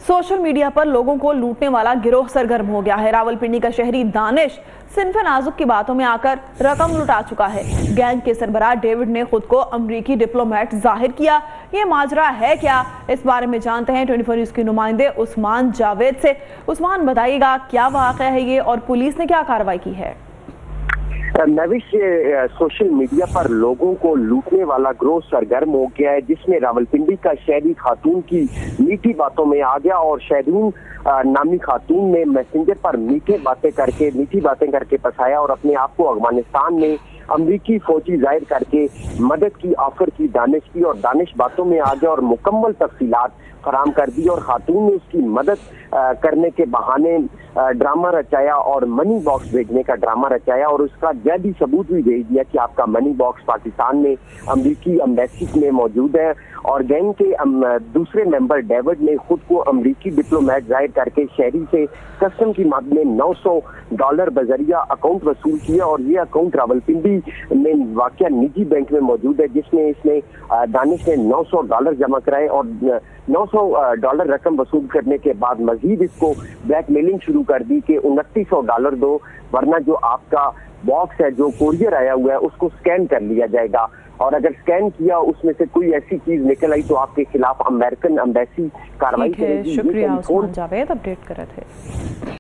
Social media पर लोगों को लूटने वाला गिरोह सरगर्म हो गया है। रावलपिंडी का शहरी दानिश सिनफे नाजुक की बातों में आकर रकम लुटा चुका है। गैंग के सरबराह डेविड ने खुद को अमेरिकी डिप्लोमेट जाहिर किया। ये माजरा है क्या, इस बारे में जानते हैं 24 न्यूज के नुमाइंदे उस्मान जावेद से। उस्मान, बताइएगा क्या वाक़या है ये और पुलिस ने क्या कार्रवाई की है? नविश, सोशल मीडिया पर लोगों को लूटने वाला गिरोह सरगर्म हो गया है, जिसमें रावलपिंडी का शहरी खातून की मीठी बातों में आ गया और शहरीन नामी खातून ने मैसेंजर पर मीठी बातें करके फंसाया और अपने आप को अफगानिस्तान में अमरीकी फौजी जाहिर करके मदद की ऑफर की दानिश की, और दानिश बातों में आ गया और मुकम्मल तफसीलात फराम कर दी और खातून ने उसकी मदद करने के बहाने ड्रामा रचाया और मनी बॉक्स भेजने का ड्रामा रचाया और उसका जैदी सबूत भी भेज दिया कि आपका मनी बॉक्स पाकिस्तान में अमरीकी एम्बेसी में मौजूद है। और गैंग के दूसरे मेंबर डेविड ने खुद को अमरीकी डिप्लोमेट जाहिर करके शहरी से कस्टम की मद में $900 बजरिया अकाउंट वसूल किया और ये अकाउंट रावलपिंडी में वाक़या निजी बैंक में मौजूद है, जिसमें इसने दानिश ने $900 जमा कराए और $900 रकम वसूल करने के बाद मजीद इसको ब्लैकमेलिंग शुरू कर दी कि $2900 दो, वरना जो आपका बॉक्स है जो कोरियर आया हुआ है उसको स्कैन कर लिया जाएगा, और अगर स्कैन किया उसमें से कोई ऐसी चीज निकल आई तो आपके खिलाफ अमेरिकन एम्बेसी कार्रवाई करेगी। शुक्रिया उस्मान जावेद, अपडेट कर रहे थे।